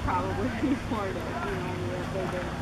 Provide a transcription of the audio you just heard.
probably report it, you know, that they didn't